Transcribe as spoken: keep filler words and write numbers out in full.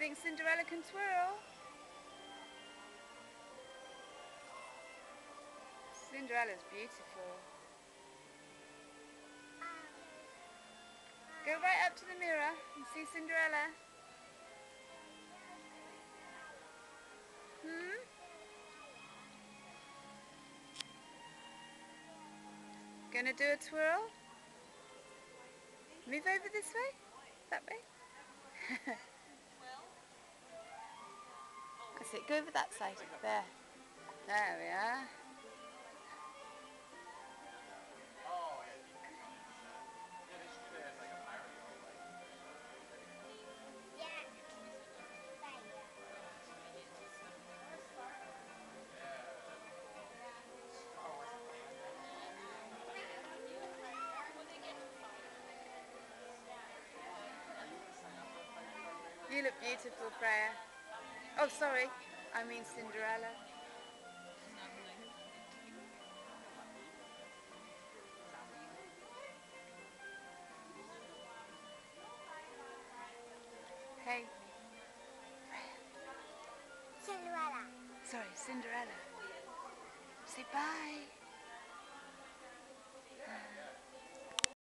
think Cinderella can twirl? Cinderella's beautiful. Go right up to the mirror and see Cinderella. Hmm? Gonna do a twirl? Move over this way? That way? That's it, go over that side. There. There we are. You look beautiful, Freya. Oh, sorry. I mean Cinderella. Hey. Freya. Cinderella. Sorry, Cinderella. Say bye.